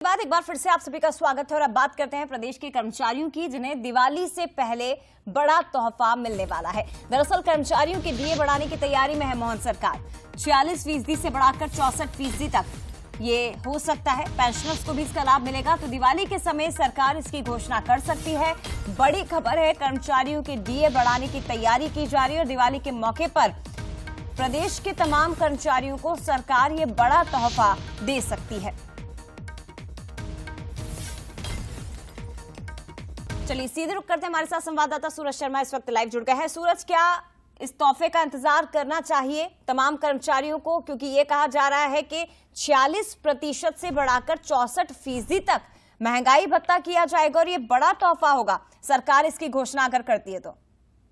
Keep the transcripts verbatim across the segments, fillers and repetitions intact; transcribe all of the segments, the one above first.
बाद एक बार फिर से आप सभी का स्वागत है और अब बात करते हैं प्रदेश के कर्मचारियों की, जिन्हें दिवाली से पहले बड़ा तोहफा मिलने वाला है। दरअसल कर्मचारियों के डीए बढ़ाने की तैयारी में है मोहन सरकार। छियालीस फीसदी से बढ़ाकर चौसठ फीसदी तक ये हो सकता है। पेंशनर्स को भी इसका लाभ मिलेगा, तो दिवाली के समय सरकार इसकी घोषणा कर सकती है। बड़ी खबर है, कर्मचारियों के डीए बढ़ाने की तैयारी की जा रही है और दिवाली के मौके पर प्रदेश के तमाम कर्मचारियों को सरकार ये बड़ा तोहफा दे सकती है। चलिए सीधे रुक करते हैं, हमारे साथ संवाददाता सूरज शर्मा इस वक्त लाइव जुड़ गए हैं। सूरज, क्या इस तोहफे का इंतजार करना चाहिए तमाम कर्मचारियों को, क्योंकि ये कहा जा रहा है कि छियालीस प्रतिशत से बढ़ाकर चौसठ फीसदी तक महंगाई भत्ता किया जाएगा और ये बड़ा तोहफा होगा सरकार इसकी घोषणा अगर करती है तो?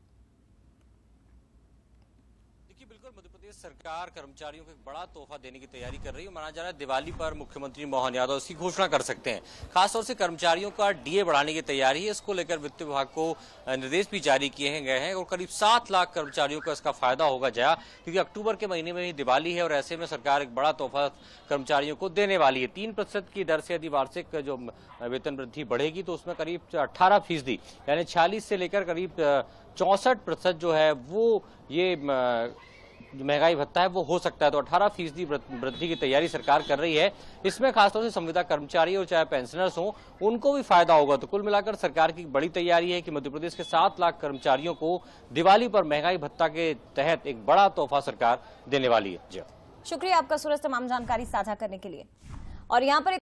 मध्य प्रदेश सरकार कर्मचारियों को एक बड़ा तोहफा देने की तैयारी कर रही है। माना जा रहा है दिवाली पर मुख्यमंत्री मोहन यादव इसकी घोषणा कर सकते हैं। खासतौर से कर्मचारियों का डीए बढ़ाने की तैयारी है, इसको लेकर वित्त विभाग को निर्देश भी जारी किए गए हैं और करीब सात लाख कर्मचारियों को इसका फायदा होगा जया, क्योंकि अक्टूबर के महीने में ही दिवाली है और ऐसे में सरकार एक बड़ा तोहफा कर्मचारियों को देने वाली है। तीन प्रतिशत की दर से यदि वार्षिक जो वेतन वृद्धि बढ़ेगी तो उसमें करीब अट्ठारह फीसदी यानी छियालीस से लेकर करीब चौसठ प्रतिशत जो है वो ये जो महंगाई भत्ता है वो हो सकता है। तो अठारह फीसदी वृद्धि की तैयारी सरकार कर रही है। इसमें खासतौर से संविदा कर्मचारी और चाहे पेंशनर्स हों उनको भी फायदा होगा। तो कुल मिलाकर सरकार की बड़ी तैयारी है कि मध्य प्रदेश के सात लाख कर्मचारियों को दिवाली पर महंगाई भत्ता के तहत एक बड़ा तोहफा सरकार देने वाली है। जी शुक्रिया आपका सूरज, तमाम जानकारी साझा करने के लिए। और यहाँ पर